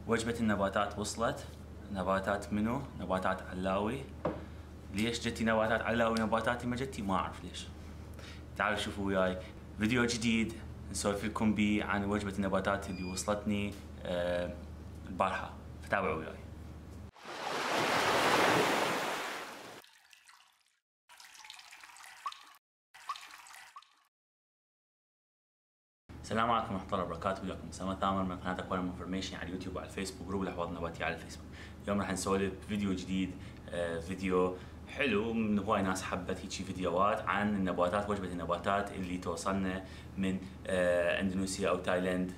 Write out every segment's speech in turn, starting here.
وجبة النباتات وصلت. نباتات منو؟ نباتات علاوي. ليش جتي نباتات علاوي نباتاتي ما جتي؟ ما اعرف ليش. تعالوا شوفوا وياي فيديو جديد نسولف لكم بيه عن وجبة النباتات اللي وصلتني البارحة، فتابعوا وياي. السلام عليكم ورحمة الله وبركاته، وياكم أسامة ثامر من قناة أكواريوم انفورميشن على اليوتيوب وعلى الفيسبوك، جروب الأحواض النباتية على الفيسبوك. اليوم راح نسولف فيديو جديد، فيديو حلو من هواي ناس حبت هيجي فيديوهات عن النباتات، وجبة النباتات اللي توصلنا من اندونيسيا أو تايلاند.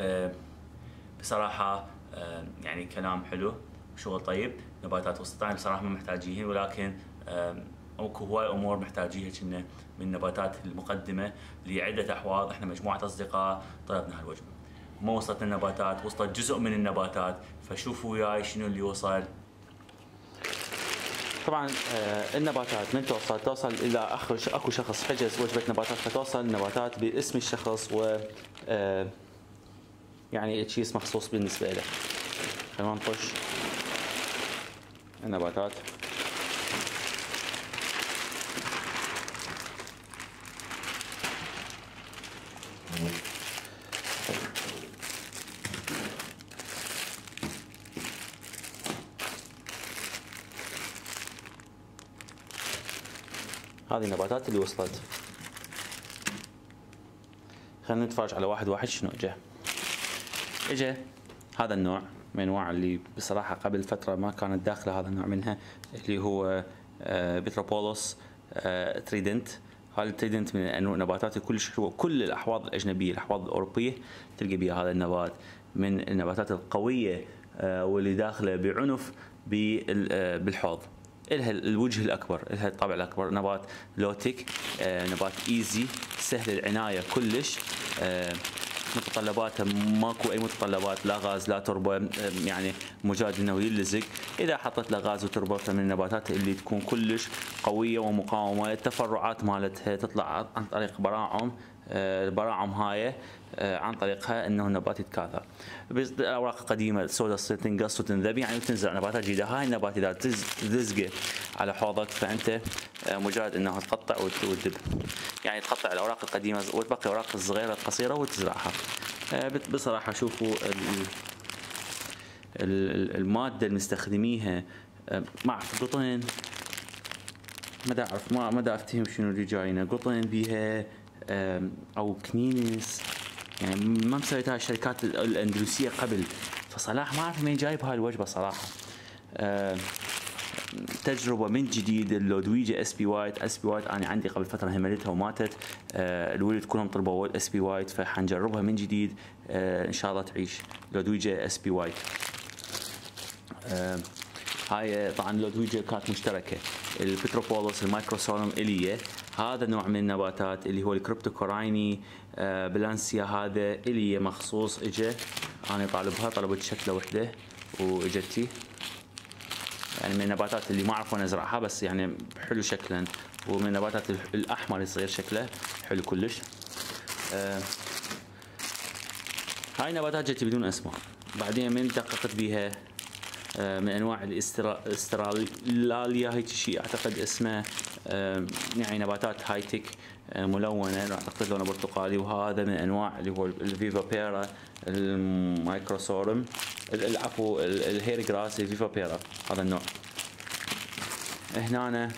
بصراحة يعني كلام حلو وشغل طيب. نباتات وسطاني بصراحة ما محتاجيهن، ولكن اكو هواي امور محتاجيها كنا من النباتات المقدمه لعده احواض. احنا مجموعه اصدقاء طلبنا هالوجبه، ما وصلت النباتات، وصلت جزء من النباتات، فشوفوا وياي شنو اللي وصل. طبعا النباتات من توصل الى اكو شخص حجز وجبه نباتات، فتوصل النباتات باسم الشخص و يعني تشيس مخصوص بالنسبه له. خلينا نطش النباتات. هذه النباتات اللي وصلت. خلينا نتفرج على واحد واحد شنو اجى هذا النوع من انواع اللي بصراحه قبل فتره ما كانت داخله هذا النوع منها، اللي هو بيتروبولوس تريدنت. هذا التريدنت من النباتات كلش حلوه. كل الاحواض الاجنبيه، الاحواض الاوروبيه تلقى بها هذا النبات، من النباتات القويه واللي داخله بعنف بالحوض. إلها الوجه الأكبر، إلها الطابع الأكبر. نبات لوتيك، نبات إيزي، سهل العناية كلش. متطلباته ماكو أي متطلبات، لا غاز لا تربة، يعني مجرد إنه يلزق. إذا حطت له غاز وتربة فمن النباتات اللي تكون كلش قوية ومقاومة. التفرعات مالتها تطلع عن طريق براعم، البراعم هاي عن طريقها انه النبات يتكاثر. الاوراق القديمه السوداء تصير تنقص وتنذبي، يعني تنزرع نباتات جديده. هاي النبات اذا تلزقه على حوضك فانت مجرد انه تقطع وتدب، يعني تقطع الاوراق القديمه وتبقي الاوراق الصغيره القصيره وتزرعها. بصراحه شوفوا الماده اللي مستخدميها، ما اعرف قطن، ما اعرف ما افتهم شنو اللي جاينا، قطن بيها او كنينس، يعني ما مسويتها الشركات الاندلسيه قبل. فصلاح ما اعرف مين جايب هاي الوجبه صراحه. تجربه من جديد. اللودويجا اس بي وايت. اس بي وايت انا عندي قبل فتره هملتها وماتت، الولد كلهم طلبوا اس بي وايت، فحنجربها من جديد ان شاء الله تعيش. لودويجا اس بي وايت هاي طبعا لودويجا كانت مشتركه. البيتروبولوس، المايكروسورم إليه، هذا نوع من النباتات اللي هو الكريبتوكورايني بلانسيا، هذا إليه مخصوص اجى. انا طالبها، طلبت شكله وحده واجتي، يعني من النباتات اللي ما اعرف وين ازرعها، بس يعني حلو شكلا، ومن النباتات الاحمر يصير شكله حلو كلش. هاي النباتات جت بدون اسماء، بعدين من دققت بيها من انواع الاستراليا، هيك شيء اعتقد اسمه، يعني نباتات هاي تك ملونه، اعتقد لونه برتقالي. وهذا من انواع اللي هو الفيفا بيرا، المايكروسورم، العفو الهير جراس، الفيفا بيرا، هذا النوع. هنا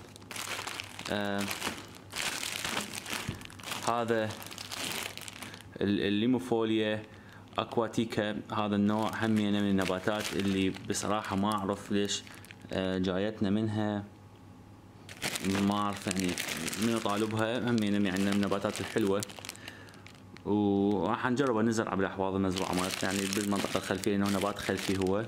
هذا الليموفوليا اكواتيكا، هذا النوع همينه من النباتات اللي بصراحه ما اعرف ليش جايتنا منها، ما اعرف يعني من طالبها. همينه يعني من النباتات الحلوه، وراح نجربها نزرعها بالاحواض المزروعه مالتنا، يعني بالمنطقه الخلفيه، لانه نبات خلفي هو.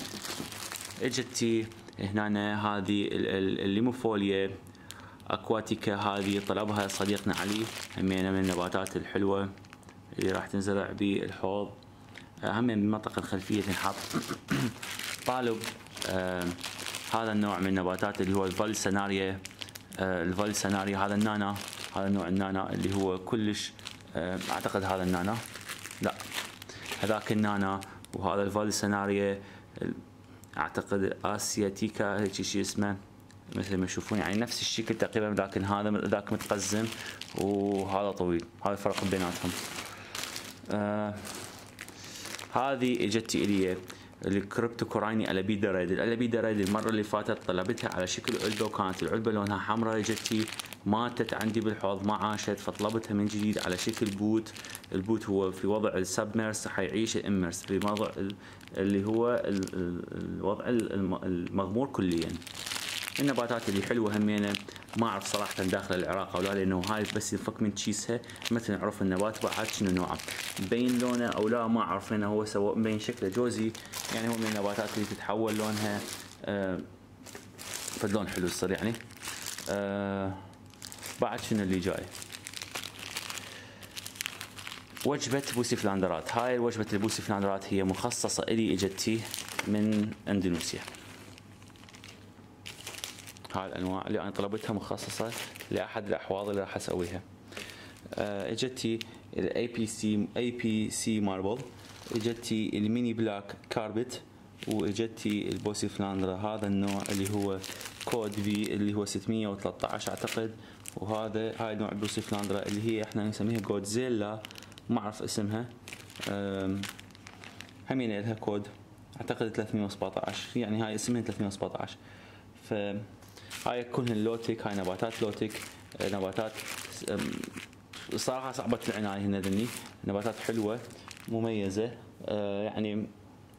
اجتي هنا هذه الليموفوليا اكواتيكا، هذه طلبها صديقنا علي، همينه من النباتات الحلوه اللي راح تنزرع بالحوض، هم بالمنطقة الخلفية تنحط. طالب هذا النوع من النباتات اللي هو الفالسناريا. الفالسناريا هذا النانا، هذا نوع النانا اللي هو كلش اعتقد هذا النانا، لا هذاك النانا، وهذا الفالسناريا اعتقد اسياتيكا هيك شيء اسمه، مثل ما تشوفون يعني نفس الشكل تقريبا، لكن هذا ذاك متقزم وهذا طويل، هذا الفرق بيناتهم. هذه اجتي الي الكريبتوكورايني الابيدا ريد. الابيدا ريد المره اللي فاتت طلبتها على شكل علبه، وكانت العلبه لونها حمراء، اجتي ماتت عندي بالحوض ما عاشت، فطلبتها من جديد على شكل بوت. البوت هو في وضع السبميرس، حيعيش الاميرس في وضع اللي هو الوضع المغمور كليا. النباتات اللي حلوه همينه ما اعرف صراحه داخل العراق او لا، لانه هاي بس ينفك من تشيسها مثل نعرف النبات بعد شنو نوعه، مبين لونه او لا ما اعرف، هنا هو سواء مبين شكله جوزي، يعني هو من النباتات اللي تتحول لونها فد لون حلو يصير يعني. بعد شنو اللي جاي؟ وجبة بوسيفلاندرات. هاي وجبة البوسيفلاندرات هي مخصصة إلي، اجتي من اندونيسيا. هاي الانواع اللي انا طلبتها مخصصه لاحد الاحواض اللي راح اسويها. اجتي الاي بي سي ماربل، اجتي الميني بلاك كاربت، واجتي البوسيفلاندرا هذا النوع اللي هو كود في اللي هو 613 اعتقد، وهذا هاي نوع البوسيفلاندرا اللي هي احنا نسميها جودزيلا ما اعرف اسمها، همين لها كود اعتقد 317، يعني هاي اسمها 317. ف هاي كلهن لوتيك، هاي نباتات لوتيك، نباتات صراحة صعبة العناية هنا ذني، نباتات حلوة مميزة، يعني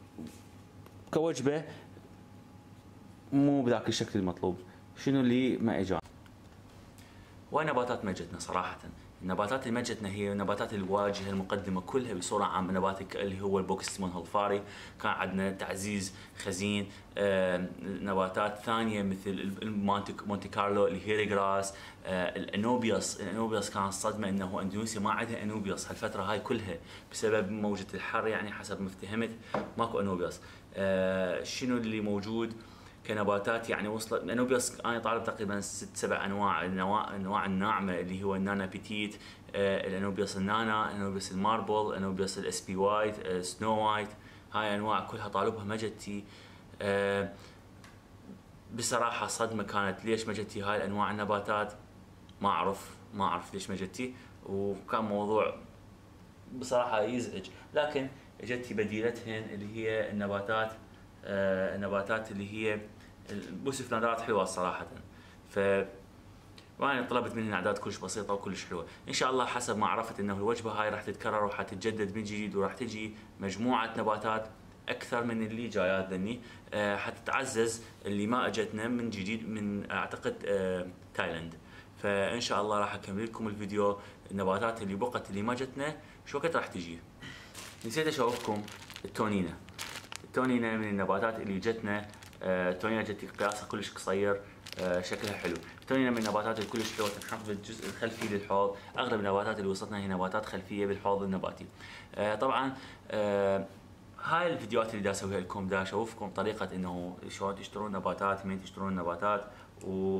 كوجبة مو بذاك الشكل المطلوب. شنو اللي ما اجى؟ ونباتات مجتنا صراحة، النباتات اللي مجتنا هي نباتات الواجهه المقدمه كلها بصوره عامه، نبات اللي هو البوكستمون هالفاري، كان عندنا تعزيز خزين، نباتات ثانيه مثل مونتي كارلو الهيري جراس، الانوبياس. الانوبياس كان صدمه انه اندونيسيا ما عندها انوبياس هالفتره هاي كلها بسبب موجه الحر، يعني حسب ما افتهمت ماكو انوبياس. شنو اللي موجود كنباتات يعني وصلت انوبياس؟ انا طالب تقريبا 6-7 انواع، الانواع الناعمه اللي هو النانا بيتيت، الانوبياس النانا، الانوبياس الماربل، الانوبياس الاس بي وايت، سنو وايت، هاي انواع كلها طالبها ما جتي. بصراحه صدمه كانت ليش ما جتي هاي الانواع النباتات، ما اعرف ليش ما جتي، وكان موضوع بصراحه يزعج، لكن جتي بديلتهن اللي هي النباتات، النباتات اللي هي البوسيفلاندرات حلوه صراحه. ف وانا طلبت منهن اعداد كلش بسيطه وكلش حلوه، ان شاء الله حسب ما عرفت انه الوجبه هاي راح تتكرر وراح تتجدد من جديد، وراح تجي مجموعه نباتات اكثر من اللي جايات ذني، حتتعزز اللي ما اجتنا من جديد من اعتقد تايلاند. فان شاء الله راح اكمل لكم الفيديو النباتات اللي بقت اللي ما جتنا شو وقت راح تجي. نسيت اشوفكم التونينا. التونينا من النباتات اللي جتنا، التونينا جت قياسها كلش قصير، شكلها حلو. التونينا من النباتات الكلش حلوه تنحط بالجزء الخلفي للحوض، اغلب النباتات اللي وصلتنا هي نباتات خلفيه بالحوض النباتي. طبعا هاي الفيديوهات اللي دا اسويها لكم دا اشوفكم طريقه انه شلون تشترون نباتات، من تشترون نباتات، و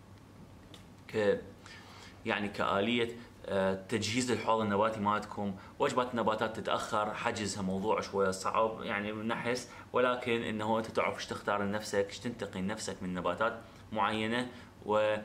يعني كآلية تجهيز الحوض النباتي مالتكم. وجبات النباتات تتاخر، حجزها موضوع شويه صعب يعني نحس، ولكن انه انت تعرف ايش تختار لنفسك، ايش تنتقي لنفسك من نباتات معينه، و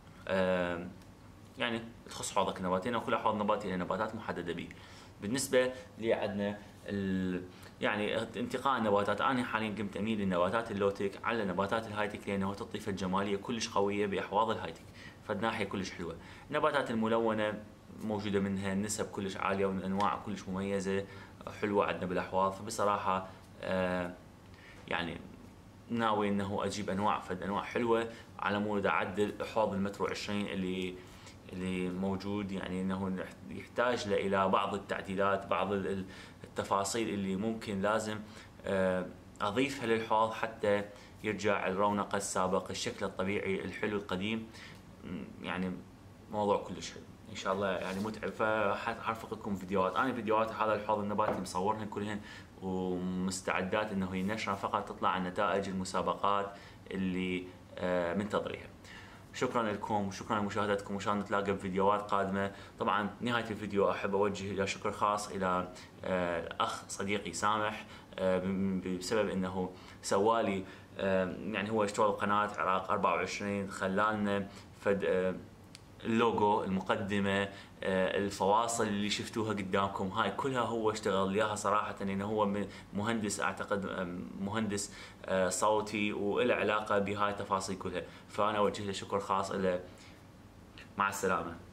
يعني تخص حوضك النباتي، وكل حوض نباتي له نباتات محدده به. بالنسبه لي عندنا يعني انتقاء النباتات، انا حاليا قمت اميل للنباتات اللوتيك على نباتات الهايتك، لانه تعطي فد جماليه كلش قويه باحواض الهايتك، فد ناحيه كلش حلوه. النباتات الملونه موجوده منها نسب كلش عاليه ومن انواع كلش مميزه حلوه عندنا بالاحواض، فبصراحه يعني ناوي انه اجيب انواع حلوه على مود اعدل حوض المترو 20 اللي موجود، يعني انه يحتاج الى بعض التعديلات، بعض التفاصيل اللي ممكن لازم اضيفها للحوض حتى يرجع الرونق السابق، الشكل الطبيعي الحلو القديم. يعني موضوع كلش حلو ان شاء الله، يعني متعب، فحرفق لكم فيديوهات. انا فيديوهات هذا الحوض النباتي مصورهن كلهن ومستعدات انه ينشرها، فقط تطلع عن نتائج المسابقات اللي منتظريها. شكرا لكم وشكرا لمشاهدتكم، وشان نتلاقى بفيديوهات قادمة. طبعا نهاية الفيديو أحب أوجه إلى شكر خاص إلى الأخ صديقي سامح، بسبب أنه سوالي يعني هو اشتغل قناة عراق 24، خلالنا فد اللوجو، المقدمة، الفواصل اللي شفتوها قدامكم هاي كلها هو اشتغل ليها صراحة، لأنه هو مهندس، أعتقد مهندس صوتي وله علاقة بهاي التفاصيل كلها. فأنا أوجه له شكر خاص له. مع السلامة.